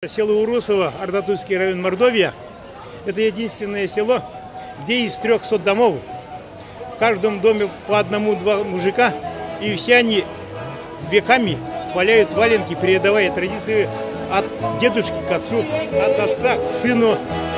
Село Урусово, Ардатульский район, Мордовия. Это единственное село, где из 300 домов в каждом доме по одному-два мужика, и все они веками валяют валенки, передавая традиции от дедушки к отцу, от отца к сыну.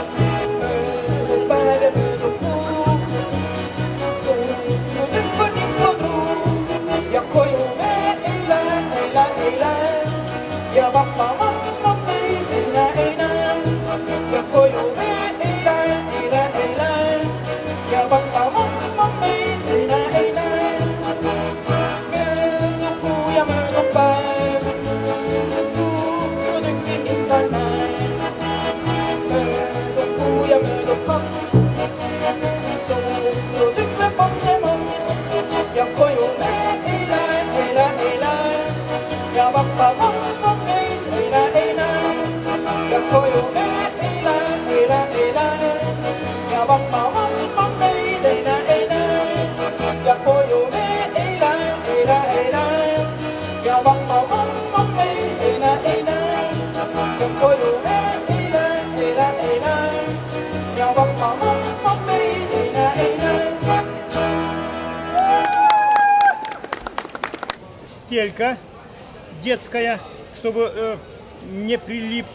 Стелька детская, чтобы не прилипла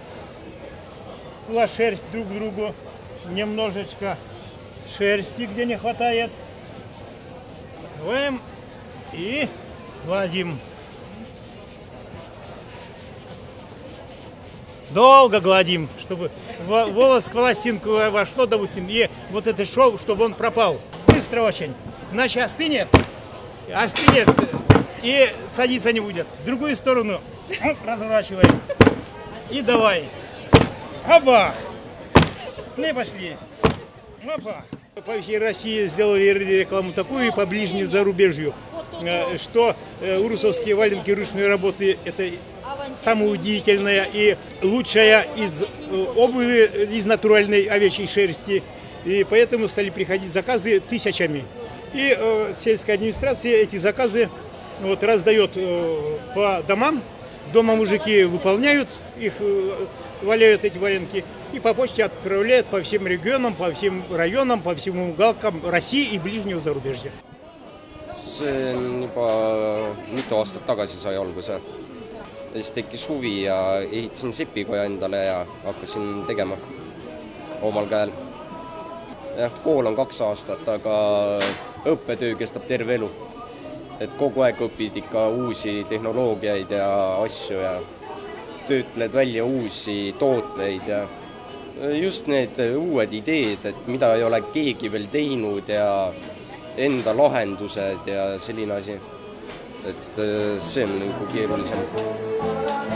шерсть друг к другу, немножечко шерсти, где не хватает. Открываем и гладим. Долго гладим, чтобы волос к волосинку вошло, допустим, и вот это шов, чтобы он пропал. Быстро очень. Иначе остынет и садиться не будет. В другую сторону разворачиваем. И давай. Опа! Ну и пошли. Опа! По всей России сделали рекламу такую и по ближнему зарубежью, что урусовские валенки ручной работы – это самая удивительная и лучшая из обуви из натуральной овечьей шерсти. И поэтому стали приходить заказы тысячами. И сельская администрация эти заказы раздает по домам. Дома мужики выполняют их, валяют эти валенки и по почте отправляют по всем регионам, по всем районам, по всем уголкам России и ближнего зарубежья. See on juba mitu aastat tagasi sai alguse. Siis tekkis huvi ja ehitasin sepikoja endale ja hakkasin tegema omal käel. Kool on 2 aastat, aga õppetöö kestab terve elu. Et kogu aeg õpid ikka uusi tehnoloogiaid ja asju ja töötled välja uusi tootleid ja just need uued ideed, et mida ei ole keegi veel teinud ja enda lahendused ja selline asi. Et see on nagu keerulisem.